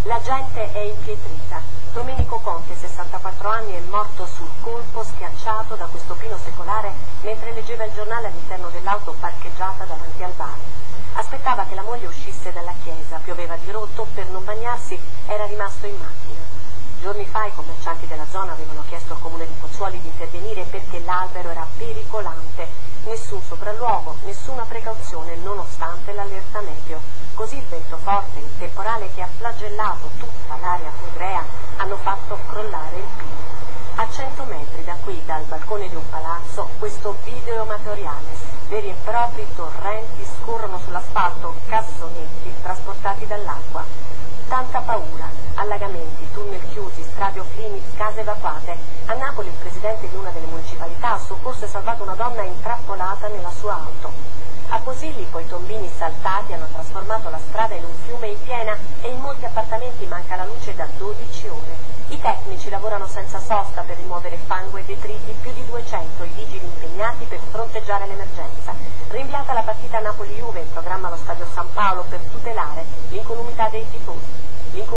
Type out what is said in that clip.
La gente è impietrita. Domenico Conte, 64 anni, è morto sul colpo, schiacciato da questo pino secolare mentre leggeva il giornale all'interno dell'auto parcheggiata davanti al bar. Aspettava che la moglie uscisse dalla chiesa, pioveva di rotto, per non bagnarsi era rimasto in macchina. Giorni fa i commercianti della zona avevano chiesto al comune di Pozzuoli di intervenire perché l'albero era pericolante. Nessun sopralluogo, nessuna precauzione nonostante l'allerta meteo. Così il vento forte e il temporale che ha flagellato tutta l'area flegrea hanno fatto crollare il pino. A 100 metri da qui, dal balcone di un palazzo, questo video amatoriale. Veri e propri torrenti scorrono sull'asfalto, cassonetti trasportati dall'acqua. Tanta paura, allagamenti, tunnel chiusi, strade off-limits, case evacuate. A Napoli il presidente di una delle municipalità ha soccorso e salvato una donna intrappolata nella sua auto. A Posillipo poi tombini saltati hanno trasformato la strada in un fiume in piena e in molti appartamenti manca la luce da 12 ore. I tecnici lavorano senza sosta per rimuovere fango e detriti, più di 200 i vigili impegnati per fronteggiare l'emergenza. Rinviata la partita Napoli